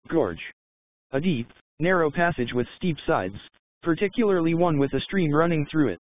Gorge. A deep, narrow passage with steep sides, particularly one with a stream running through it.